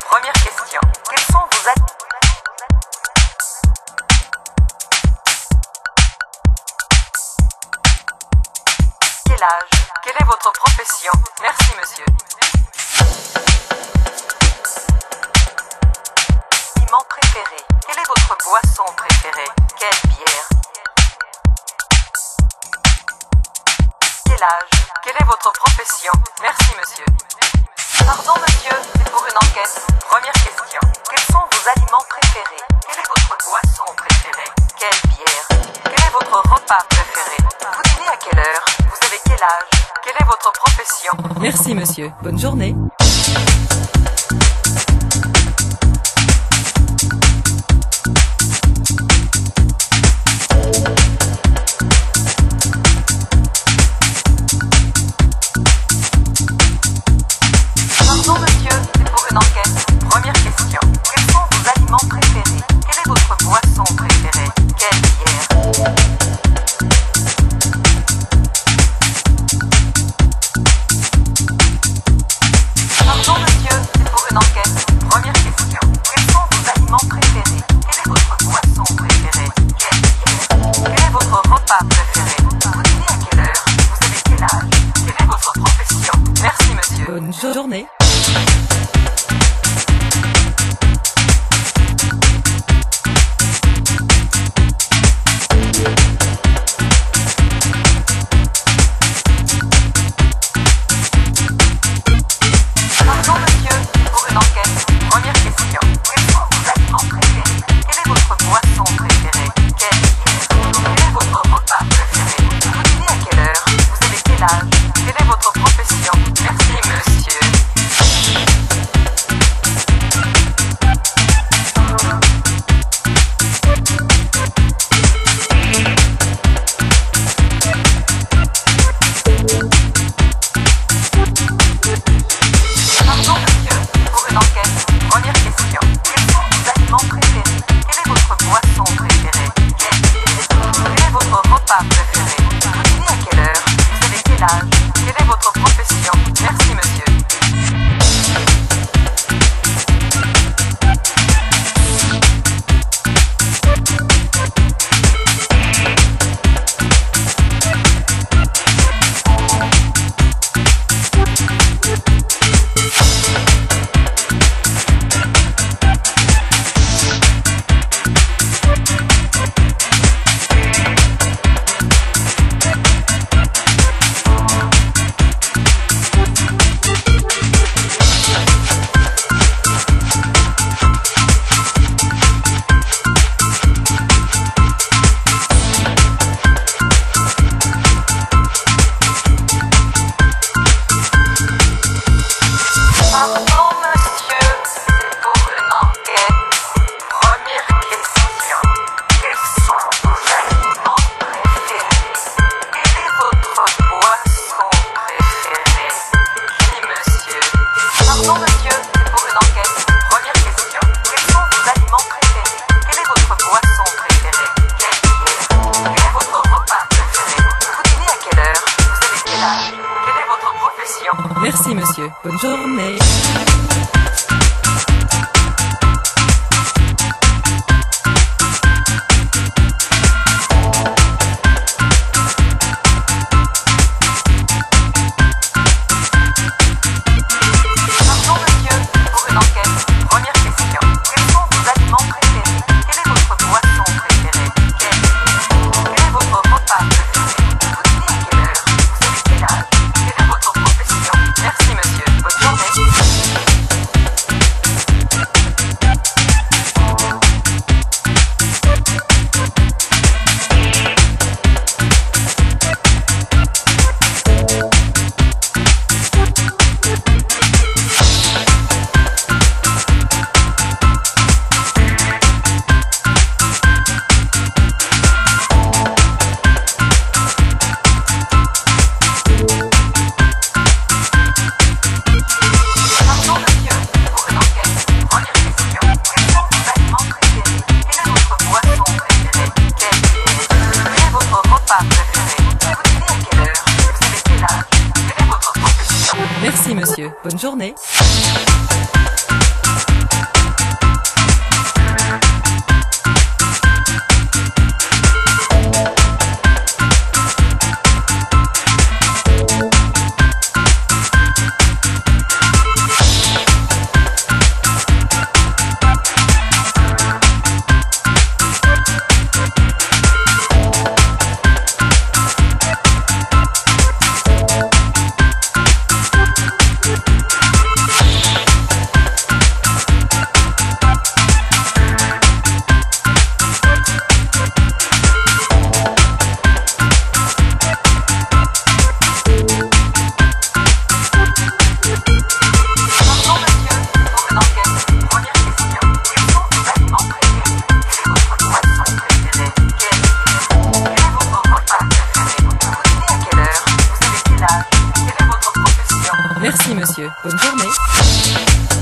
Première question. Quels sont vos aliments? Quel âge? Quelle est votre profession? Merci, monsieur. Aliment préféré. Quelle est votre boisson préférée? Quelle bière? Quel âge? Quelle est votre profession? Merci, monsieur. Pardon, monsieur, c'est pour une enquête. Première question. Quels sont vos aliments préférés? Quelle est votre boisson préférée? Quelle bière? Quel est votre repas préféré? Vous dînez à quelle heure? Vous avez quel âge? Quelle est votre profession? Merci, monsieur. Bonne journée. Pardon, monsieur, c'est pour une enquête. Première question. Quels sont vos aliments préférés? Quelle est votre boisson préférée? Quelle bière? Pardon, monsieur, c'est pour une enquête. Première question. Quels sont vos aliments préférés? Quelle est votre boisson préférée? Quelle bière? Quel est votre repas préféré? Vous dînez à quelle heure? Vous avez quel âge? Quelle est votre profession? Merci, monsieur. Bonne journée. Pardon, monsieur, c'est pour une enquête. Première question. Quels sont vos aliments préférés? Quelle est votre boisson préférée? Quelle bière? Quel est votre repas préféré? Vous dînez à quelle heure? Vous avez quel âge? Quelle est votre profession? Merci, monsieur. Pardon, monsieur, c'est pour une enquête. Première question. Quels sont vos aliments préférés? Quelle est votre boisson préférée? Quelle bière? Quel est votre repas préféré? Vous dînez à quelle heure? Vous avez quel âge? Quelle est votre profession? Merci, monsieur. Pardon, monsieur, c'est pour une enquête. Première question. Quels sont vos aliments préférés? Quelle est votre boisson préférée? Oui, monsieur. Pardon, monsieur, c'est pour une enquête. Première question. Quels sont vos aliments préférés? Quelle est votre boisson préférée? Quelle bière? Quel est votre repas préféré? Vous dînez à quelle heure? Vous avez quel âge? Quelle est votre profession? Merci, monsieur. Bonne journée. Pardon, monsieur, c'est pour une enquête. Première question. Quels sont vos aliments préférés? Quelle est votre boisson préférée? Quelle bière? Quel est votre repas préféré? Vous dînez à quelle heure? Vous avez quel âge? Quelle est votre profession? Merci, monsieur. Bonne journée. Pardon, monsieur, c'est pour une enquête. Première question. Quels sont vos aliments préférés? Quelle est votre boisson préférée? Quelle bière? Quel est votre repas préféré? Vous dînez à quelle heure? Vous avez quel âge? Quelle est votre profession? Merci, monsieur. Bonne journée. Pardon, monsieur, c'est pour une enquête. Première question. Quels sont vos aliments préférés? Quelle est votre boisson préférée? Quelle bière? Quel est votre repas préféré? Vous dînez à quelle heure? Vous avez quel âge? Quelle est votre profession? Merci, monsieur. Bonne journée. Bonne journée.